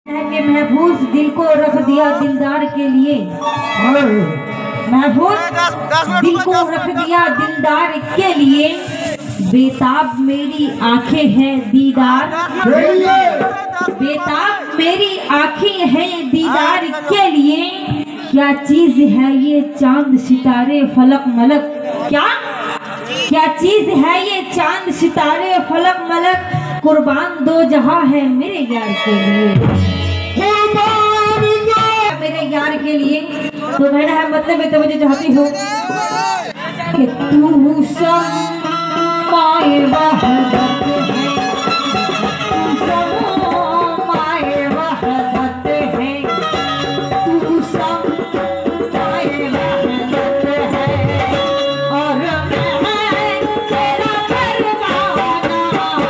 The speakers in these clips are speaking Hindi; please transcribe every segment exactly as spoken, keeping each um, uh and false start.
है कि महफूज दिल को रख दिया दिलदार के लिए, महफूज दिल को रख दिया दिलदार के लिए, बेताब मेरी आंखें हैं दीदार, बेताब मेरी आंखें हैं दीदार के लिए। क्या चीज है ये चांद सितारे फलक मलक, क्या क्या चीज है ये चांद सितारे फलक मलक, कुर्बान दो जहां है मेरे यार के लिए, मेरे यार के लिए। तो मैंने है मतलब मैं तो मुझे चाहती हूँ कि तू समाए वहदत है, समाए वहदत है, तू समाए वहदत है, और मैं तेरा परवाना।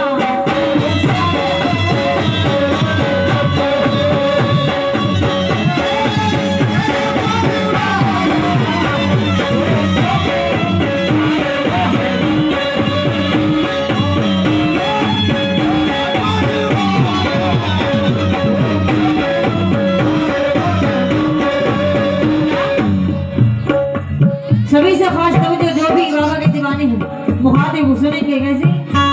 सभी से खास तवज्जो जो भी बाबा के दीवाने हैं, मुहादे वो सुनेंगे कैसे।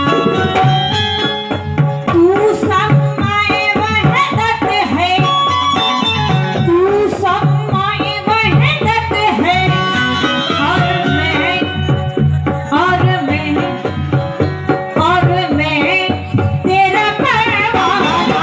तू समाए वहदत है, तू समाए वहदत है, और मैं और मैं और मैं तेरा परवाना।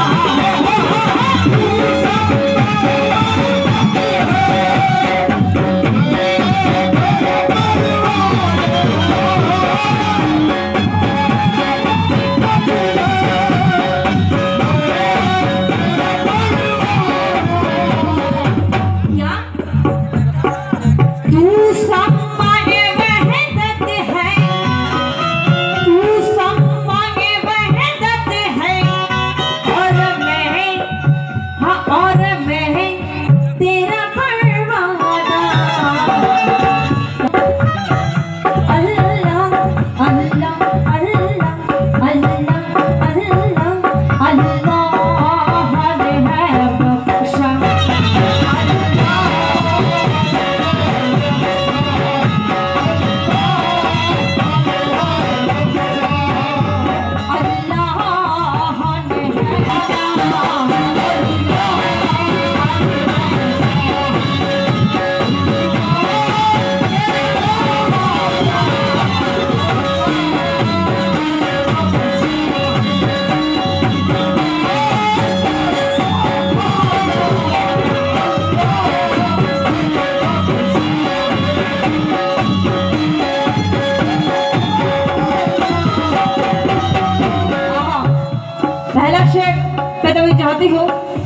पहला शेर मैं तो चाहती हूँ